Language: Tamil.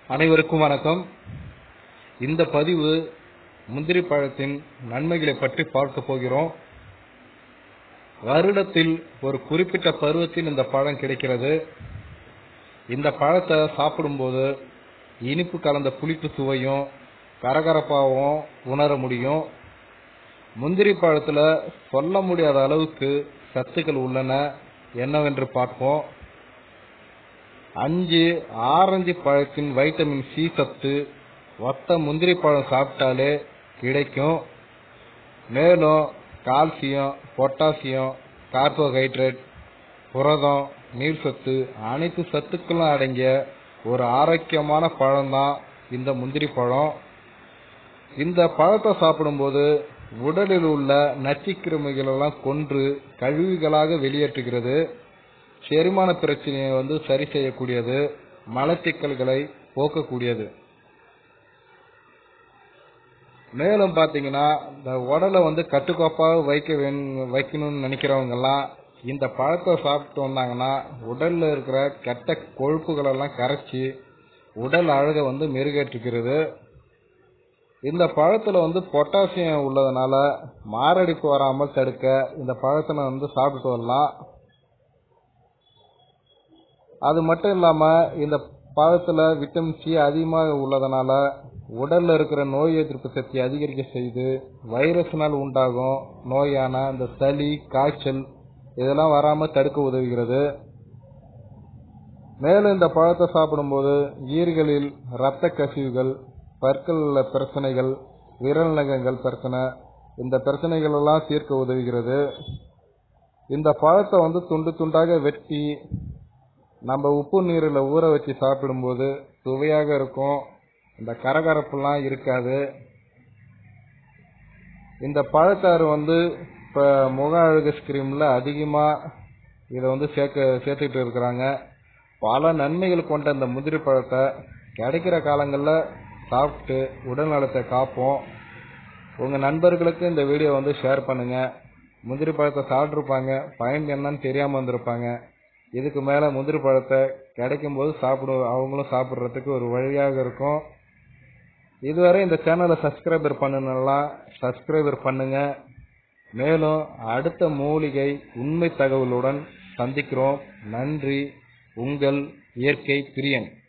அனைவருக்கும் வணக்கம். இந்த பதிவு முந்திரி பழத்தின் நன்மைகளை பற்றி பார்க்க போகிறோம். வருடத்தில் ஒரு குறிப்பிட்ட பருவத்தில் இந்த பழம் கிடைக்கிறது. இந்த பழத்தை சாப்பிடும்போது இனிப்பு கலந்த புளிப்பு சுவையும் கரகரப்பாகவும் உணர முடியும். முந்திரி பழத்துல சொல்ல முடியாத அளவுக்கு சத்துக்கள் உள்ளன. என்னவென்று பார்ப்போம். 5 ஆரஞ்சு பழத்தின் வைட்டமின் சி சத்து ஒத்த முந்திரி பழம் சாப்பிட்டாலே கிடைக்கும். மேலும் கால்சியம், பொட்டாசியம், கார்போஹைட்ரேட், புரதம், நீர் சத்து அனைத்து சத்துக்களும் அடங்கிய ஒரு ஆரோக்கியமான பழம்தான் இந்த முந்திரி பழம். இந்த பழத்தை சாப்பிடும்போது உடலில் உள்ள நச்சுக்கிருமிகள் எல்லாம் கொன்று கழிவுகளாக வெளியேற்றுகிறது. செரிமான பிரச்சனையை சரி செய்யக்கூடியது, மலச்சிக்கல்களை போக்கக்கூடியது. மேலும் பாத்தீங்கன்னா இந்த உடலை கட்டுக்கோப்பாக வைக்கணும்னு நினைக்கிறவங்க எல்லாம் இந்த பழத்தை சாப்பிட்டு வந்தாங்கன்னா உடல்ல இருக்கிற கெட்ட கொழுப்புகள் எல்லாம் கரைச்சி உடல் அழகை மெருகேற்றுகிறது. இந்த பழத்துல பொட்டாசியம் உள்ளதுனால மாரடைப்பு வராமல் தடுக்க இந்த பழத்தை சாப்பிட்டு வரலாம். அது மட்டும் இல்லாம இந்த பழத்துல விட்டமின் சி அதிகமாக உள்ளதனால உடல்ல இருக்கிற நோய் எதிர்ப்பு சக்தி அதிகரிக்க செய்து வைரஸினால் உண்டாகும் நோயான இந்த சளி, காய்ச்சல் இதெல்லாம் வராம தடுக்க உதவுகிறது. மேலும் இந்த பழத்தை சாப்பிடும்போது ஈறுகளில் இரத்த கசிவுகள், பற்கள் பிரச்சனைகள், விரல் நகங்கள் பிரச்சனை, இந்த பிரச்சனைகள் எல்லாம் தீர்க்க உதவுகிறது. இந்த பழத்தை துண்டு துண்டாக வெட்டி நம்ம உப்பு நீரில் ஊற வச்சு சாப்பிடும்போது சுவையாக இருக்கும். இந்த கரகரப்புலாம் இருக்காது. இந்த பழத்தாறு இப்ப முக அழகு ஸ்கிரீம்ல அதிகமா இதை சேர்த்துக்கிட்டு இருக்கிறாங்க. பல நன்மைகள் கொண்ட இந்த முந்திரி பழத்தை கிடைக்கிற காலங்களில் சாப்பிட்டு உடல் நலத்தை காப்போம். உங்க நண்பர்களுக்கு இந்த வீடியோ ஷேர் பண்ணுங்க. முந்திரி பழத்தை சாப்பிட்டுருப்பாங்க, பயன் என்னன்னு தெரியாம வந்திருப்பாங்க. இதுக்கு மேல முந்திரி பழத்தை கிடைக்கும் போது அவங்களும் சாப்பிடுறதுக்கு ஒரு வழியாக இருக்கும். இதுவரை இந்த சேனலை சப்ஸ்கிரைபர் பண்ணுங்க. மேலும் அடுத்த மூலிகை உண்மை தகவலுடன் சந்திக்கிறோம். நன்றி. உங்கள் இயற்கை பிரியன்.